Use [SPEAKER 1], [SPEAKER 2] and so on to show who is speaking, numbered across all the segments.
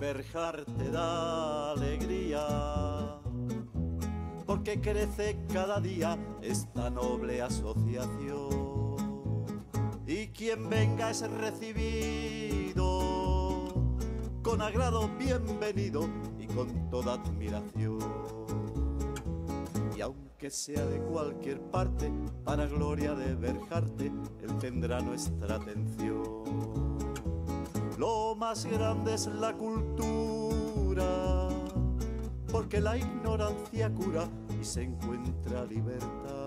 [SPEAKER 1] Berjar te da alegría, porque crece cada día esta noble asociación. Y quien venga es recibido con agrado, bienvenido y con toda admiración. Y aunque sea de cualquier parte, para gloria de Berjarte, él tendrá nuestra atención. Lo más grande es la cultura, porque la ignorancia cura y se encuentra libertad.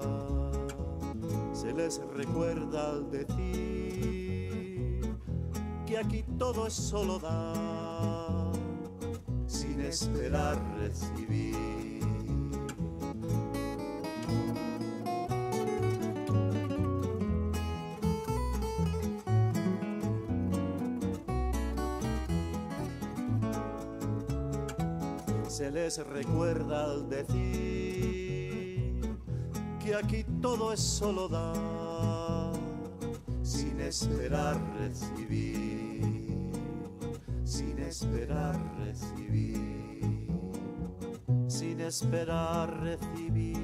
[SPEAKER 1] Se les recuerda al decir que aquí todo es solo dar, sin esperar recibir. Se les recuerda al decir que aquí todo es solo dar, sin esperar recibir, sin esperar recibir, sin esperar recibir.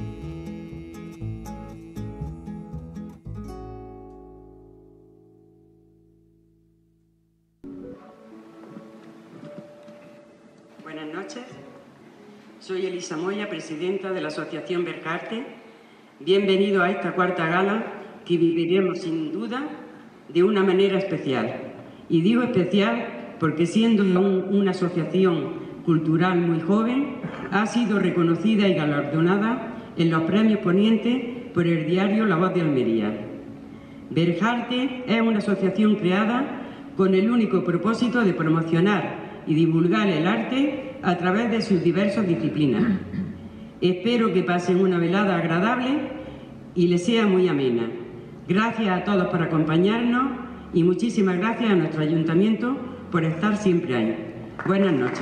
[SPEAKER 2] Buenas noches, soy Elisa Moya, presidenta de la Asociación Berjarte. Bienvenido a esta cuarta gala que viviremos sin duda de una manera especial. Y digo especial porque siendo una asociación cultural muy joven, ha sido reconocida y galardonada en los premios Poniente por el diario La Voz de Almería. Berjarte es una asociación creada con el único propósito de promocionar y divulgar el arte a través de sus diversas disciplinas. Espero que pasen una velada agradable y les sea muy amena. Gracias a todos por acompañarnos y muchísimas gracias a nuestro ayuntamiento por estar siempre ahí. Buenas noches.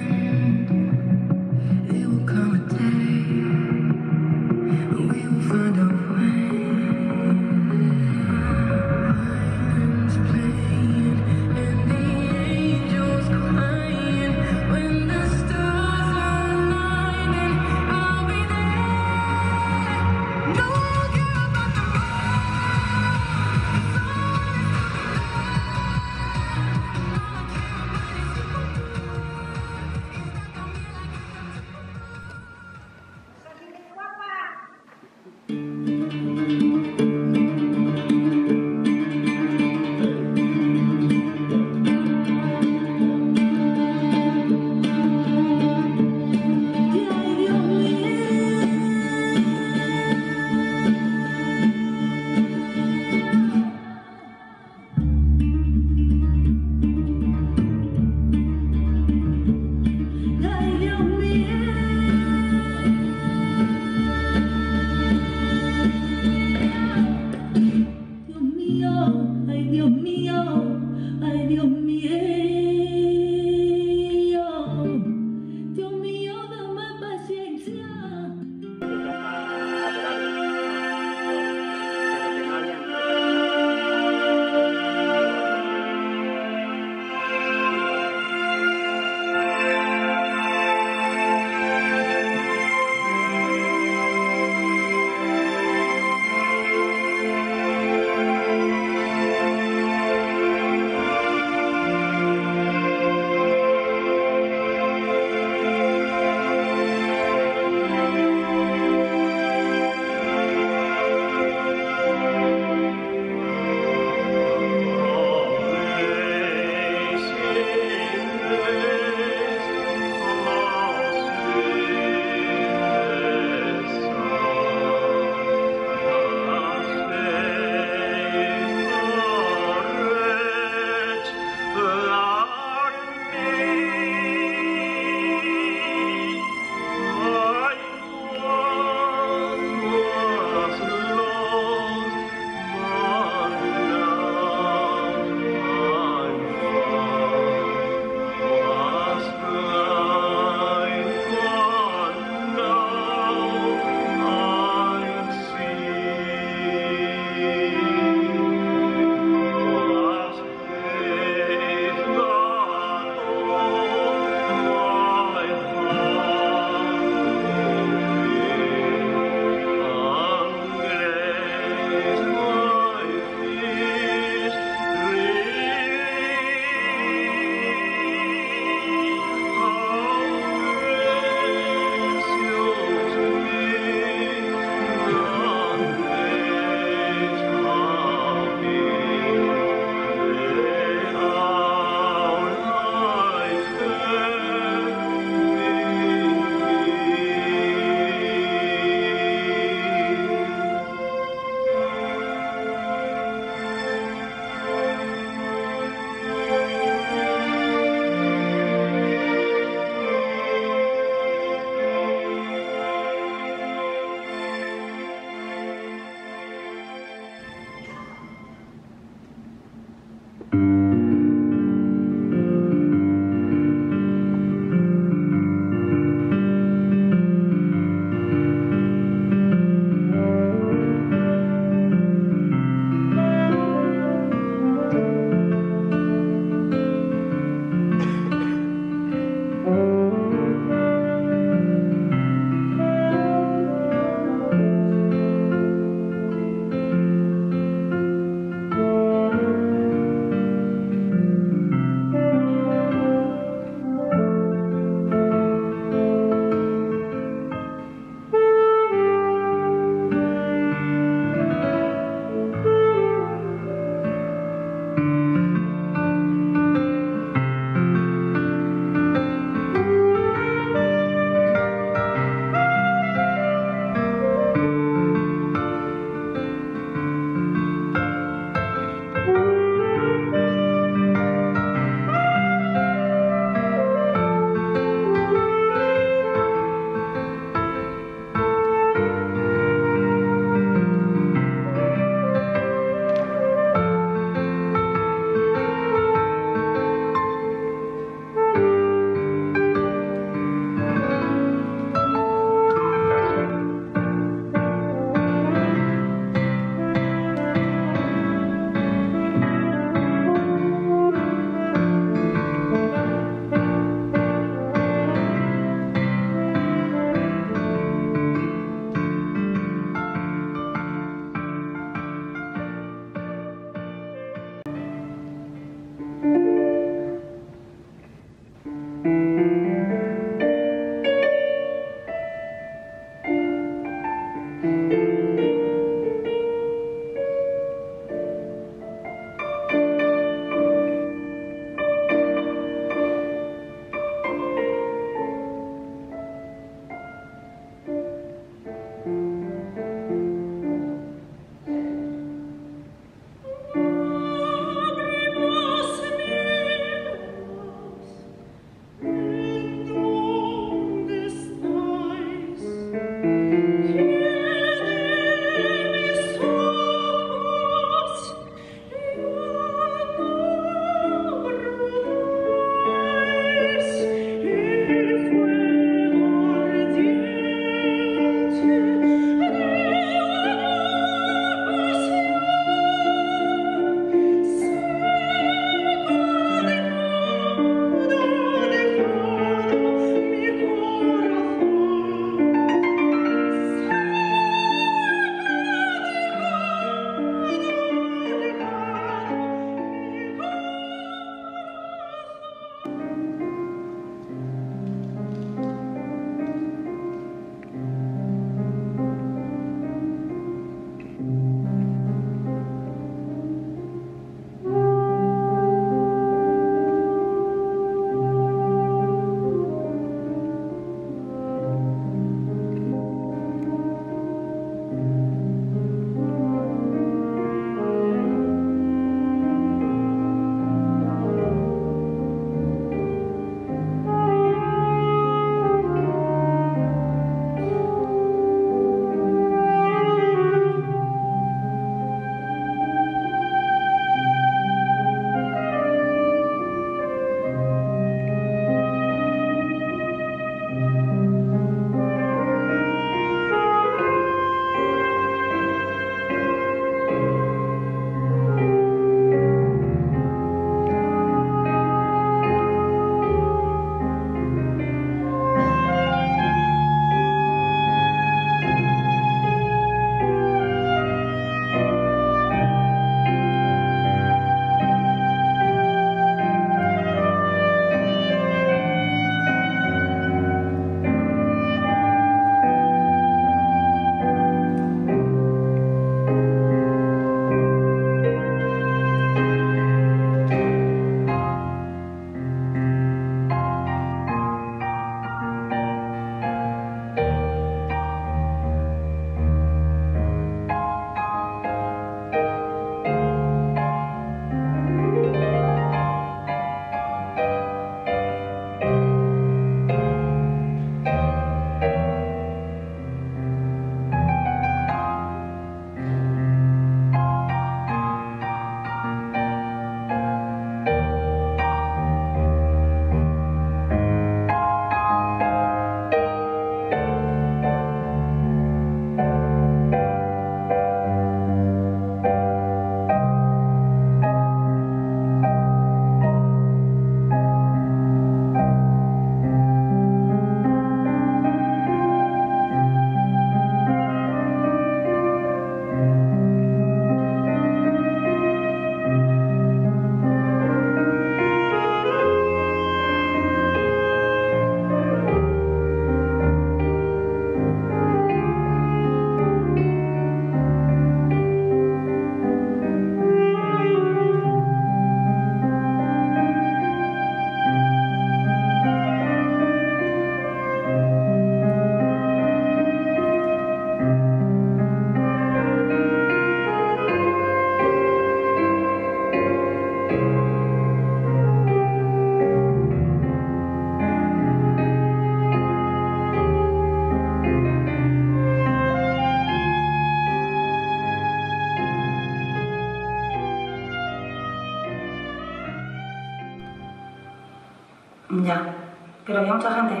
[SPEAKER 3] Ya, pero había mucha gente.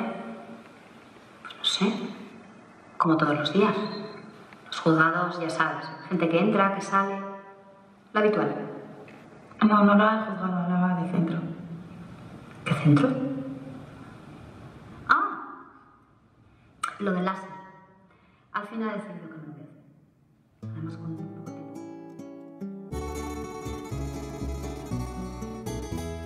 [SPEAKER 4] Pues no sé, como todos los días. Los juzgados, ya sabes, gente que entra, que sale, lo habitual.
[SPEAKER 3] No, no la he juzgado, hablaba de centro.
[SPEAKER 4] ¿Qué centro? Ah, lo del láser. Al final he decidido que no lo voy a hacer. Además, con poco tiempo.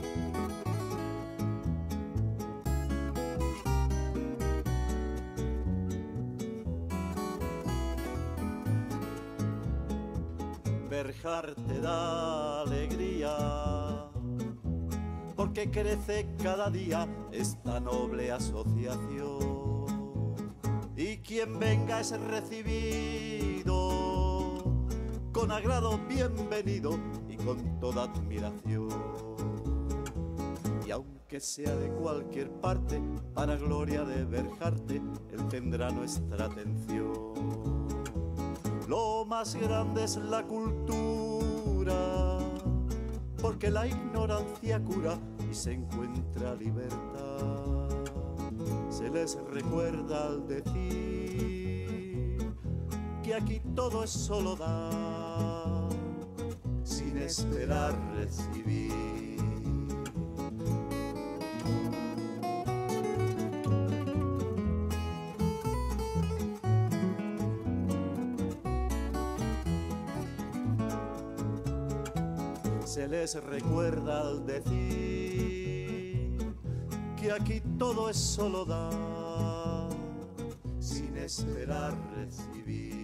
[SPEAKER 1] Verjar te da alegría, porque crece cada día esta noble asociación. Y quien venga es recibido con agrado, bienvenido y con toda admiración. Y aunque sea de cualquier parte, para gloria de Verjarte, él tendrá nuestra atención. Lo más grande es la cultura, porque la ignorancia cura y se encuentra libertad. Se les recuerda al decir que aquí todo es solo dar, sin esperar recibir. Se les recuerda al decir que aquí todo es solo dar, sin esperar recibir.